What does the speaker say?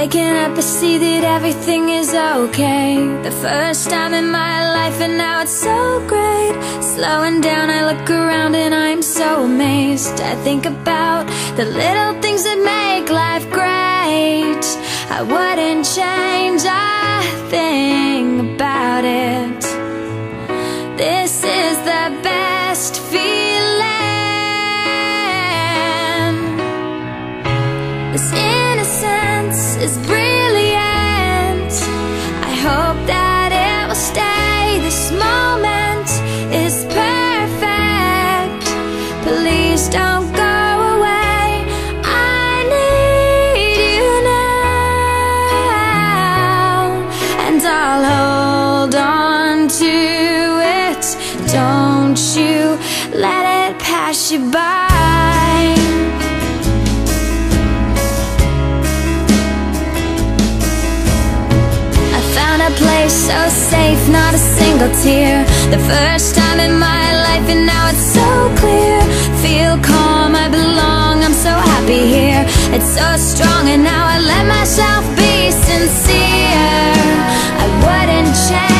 Waking up, I see that everything is okay. The first time in my life, and now it's so great. Slowing down, I look around and I'm so amazed. I think about the little things that make life great. I wouldn't change a thing about it. This is the best feeling. This innocence is brilliant. I hope that it will stay. This moment is perfect. Please don't go away. I need you now, and I'll hold on to it. Don't you let it pass you by. A place so safe, not a single tear. The first time in my life, and now it's so clear. Feel calm, I belong, I'm so happy here. It's so strong, and now I let myself be sincere. I wouldn't change